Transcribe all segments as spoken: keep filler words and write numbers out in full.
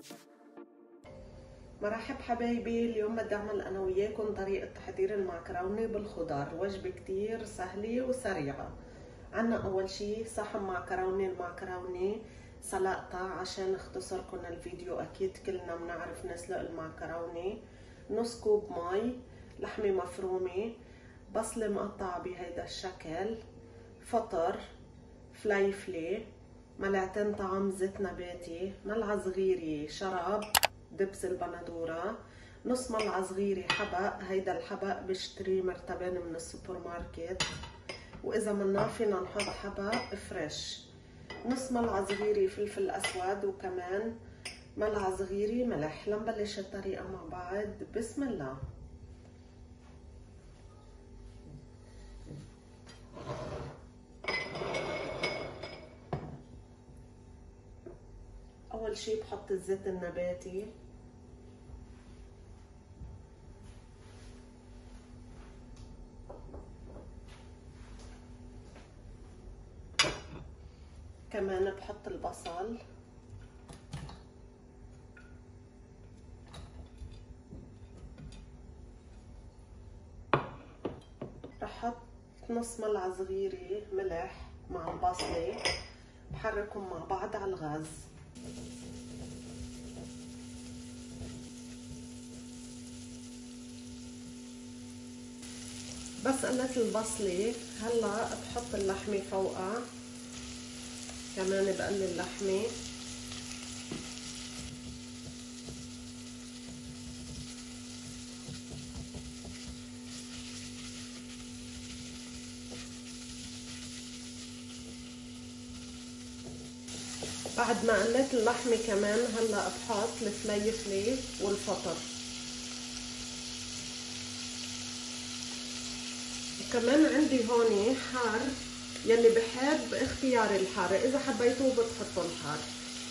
مرحب حبايبي، اليوم بدي اعمل انا وياكم طريقة تحضير المعكرونة بالخضار. وجبة كتير سهلة وسريعة. عنا اول شي صحن معكرونة. المعكرونة سلقتها عشان اختصركم الفيديو، اكيد كلنا بنعرف نسلق المعكرونة. نص كوب مي، لحمة مفرومة، بصلة مقطعة بهيدا الشكل، فطر، فليفلة، ملعقتين طعام زيت نباتي، ملعقة صغيرة شرب دبس البندورة، نص ملعقة صغيرة حبق. هيدا الحبق بشتريه مرتبين من السوبر ماركت، واذا منا فينا نحط حبق فريش. نص ملعقة صغيرة فلفل اسود، وكمان ملعقة صغيرة ملح. لنبلش الطريقة مع بعض. بسم الله. اول شي بحط الزيت النباتي، كمان بحط البصل، رح احط نص ملعقة صغيرة ملح مع البصلة، بحركهم مع بعض على الغاز. بس قلت البصلة هلا بحط اللحمة فوقها، كمان بقلي اللحمة، بعد ما قليت اللحمة كمان هلا بحط الفليفلة والفطر، وكمان عندي هون حار، يلي بحب اختيار الحار، اذا حبيتوه بتحطوا الحار.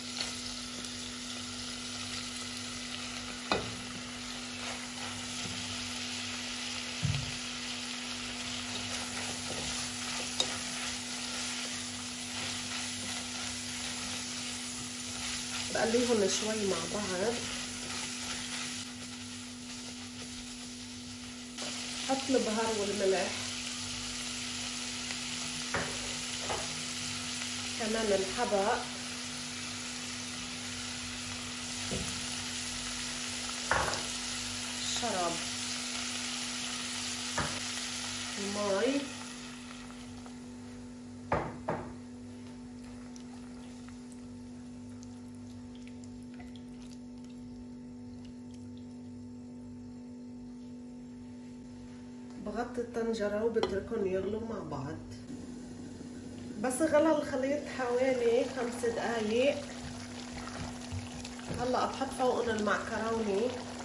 بقليهم شوي مع بعض، حط البهار والملح، كمان الحبق، الشرب، المي، بغطي الطنجرة وبتركهم يغلوا مع بعض. بس غلى الخليط حوالي خمس دقايق، هلا بحط فوقهم المعكرونة.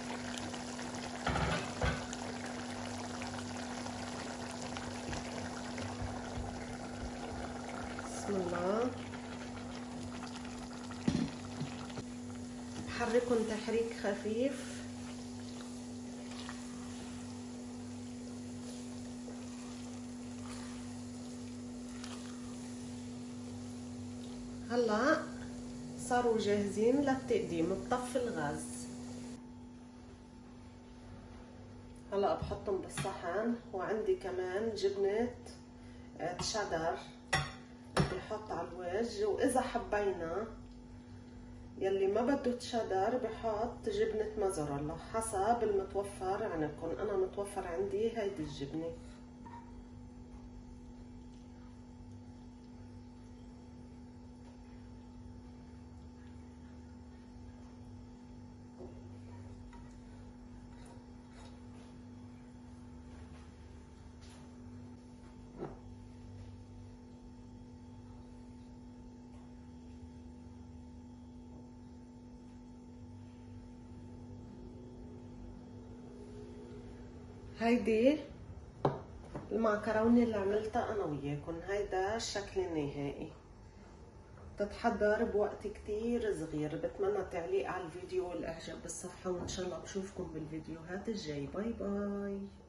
بسم الله. بحركهم تحريك خفيف، هلا صاروا جاهزين للتقديم. بطفي الغاز. هلا بحطهم بالصحن، وعندي كمان جبنة تشيدر بحط على الوجه، واذا حبينا يلي ما بده تشيدر بحط جبنة موزاريلا حسب المتوفر عندكم. انا متوفر عندي هيدي الجبنة. هيدي المعكرونة اللي عملتها انا وياكم. هيدا الشكل النهائي. تتحضر بوقت كتير صغير. بتمنى التعليق على الفيديو والاعجاب بالصفحة، وان شاء الله بشوفكم بالفيديوهات الجاي. باي باي.